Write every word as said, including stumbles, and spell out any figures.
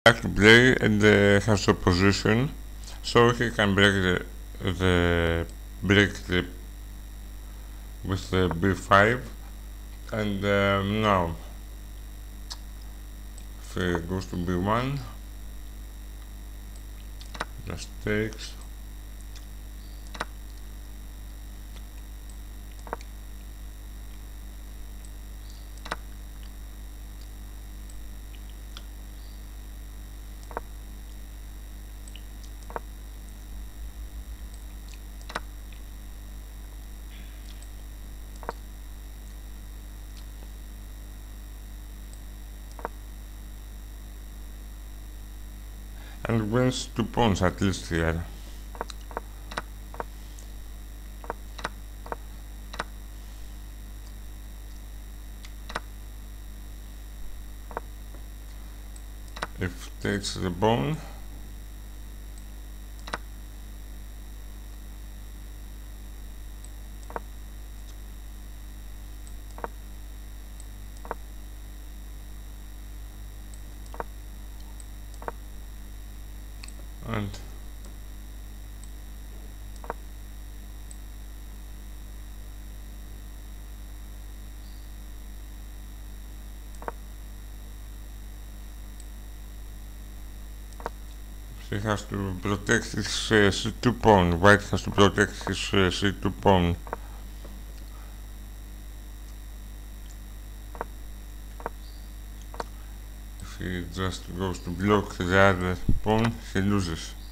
Like to play and uh, has opposition, so he can break the the break the with the b five, and um, now if he goes to b one, just takes. And wins two pawns at least here. If takes the pawn, and he has to protect his uh, c two pawn. White has to protect his uh, c two pawn. If he just goes to block the other pawn, he loses.